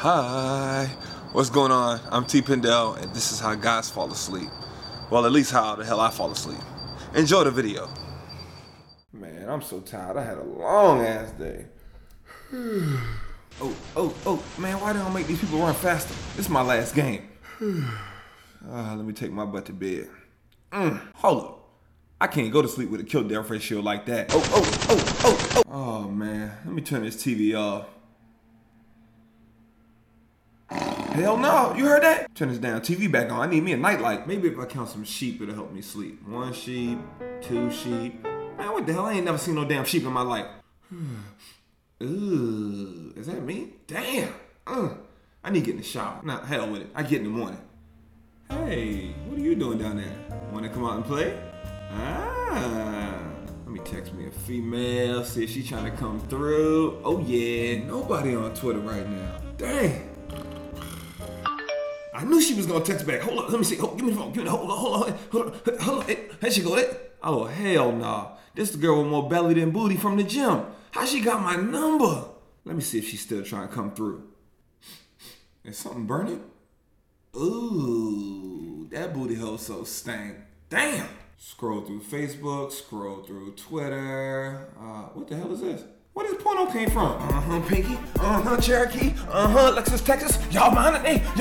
Hi, what's going on? I'm T. Pendel, and this is how guys fall asleep. Well, at least how the hell I fall asleep. Enjoy the video. Man, I'm so tired. I had a long ass day. Man, why don't make these people run faster? This is my last game. Let me take my butt to bed. Hold up. I can't go to sleep with a kill death ratio like that. Oh man, let me turn this TV off. Hell no, you heard that? Turn this damn TV back on. I need me a nightlight. Maybe if I count some sheep, it'll help me sleep. 1 sheep, 2 sheep. Man, what the hell? I ain't never seen no damn sheep in my life. Ooh, is that me? Damn. I need to get in the shower. Nah, hell with it. I get in the morning. Hey, what are you doing down there? Wanna come out and play? Let me text me a female, see if she's trying to come through. Oh yeah, nobody on Twitter right now. Dang. I knew she was gonna text back. Hold on, let me see. Give me the phone. Hold on. There she go. Oh hell no. This the girl with more belly than booty from the gym. How she got my number? Let me see if she's still trying to come through. Is something burning? Ooh, that booty hole so stank. Damn. Scroll through Facebook, scroll through Twitter. What the hell is this? Where this porno came from? Pinky. Cherokee. Lexus, Texas. Y'all mind it, day.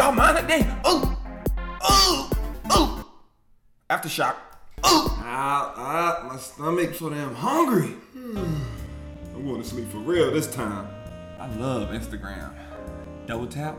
Ooh. Aftershock. Ooh. My stomach so damn hungry. I'm going to sleep for real this time. I love Instagram. Double tap.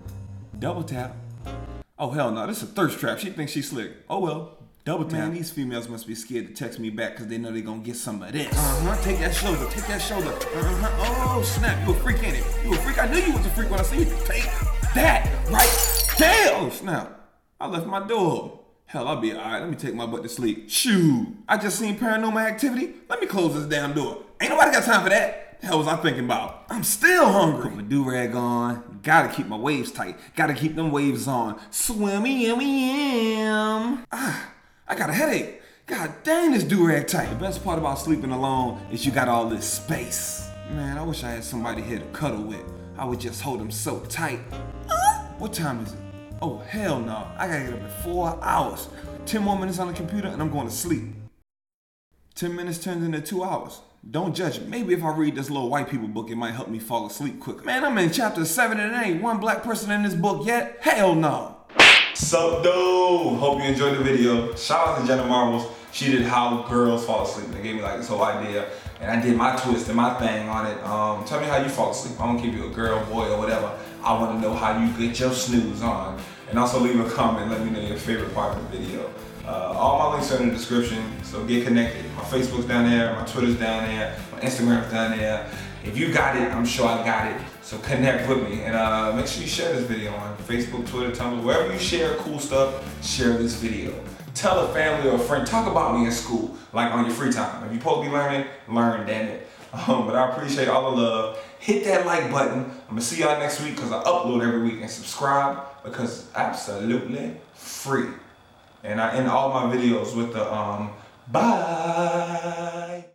Oh hell no, this is a thirst trap. She thinks she's slick. Oh well. Double tap. Man, these females must be scared to text me back because they know they're gonna get some of this. Take that shoulder. Oh snap, you a freak, ain't it? You a freak. I knew you was a freak when I see you. Take that right there. Oh snap, I left my door. Hell, I'll be alright. Let me take my butt to sleep. Shoo, I just seen Paranormal Activity. Let me close this damn door. Ain't nobody got time for that. The hell was I thinking about? I'm still hungry. Put my do-rag on. Gotta keep my waves tight. Gotta keep them waves on. Swimmy, yum. I got a headache. God dang, this do-rag tight. The best part about sleeping alone is you got all this space. Man, I wish I had somebody here to cuddle with. I would just hold them so tight. What time is it? Oh, hell no. I gotta get up in 4 hours. 10 more minutes on the computer and I'm going to sleep. 10 minutes turns into 2 hours. Don't judge it. Maybe if I read this little white people book, it might help me fall asleep quicker. Man, I'm in chapter 7 and there ain't one black person in this book yet. Hell no. Sup, dude? Hope you enjoyed the video. Shout out to Jenna Marbles. She did how girls fall asleep. They gave me like this whole idea, and I did my twist and my thing on it. Tell me how you fall asleep. I don't keep you a girl, boy, or whatever. I want to know how you get your snooze on. And also leave a comment. Let me know your favorite part of the video. All my links are in the description, so get connected. My Facebook's down there, my Twitter's down there, my Instagram's down there. If you got it, I'm sure I got it. So connect with me and make sure you share this video on Facebook, Twitter, Tumblr, wherever you share cool stuff, share this video. Tell a family or a friend, talk about me in school, like on your free time. If you're supposed to be learning, learn, damn it. But I appreciate all the love. Hit that like button. I'm gonna see y'all next week because I upload every week, and subscribe because it's absolutely free. And I end all my videos with the bye.